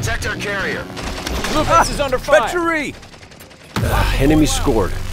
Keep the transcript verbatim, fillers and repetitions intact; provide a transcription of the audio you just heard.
Protect our carrier. Blue base is under fire. Treachery! Uh, enemy scored.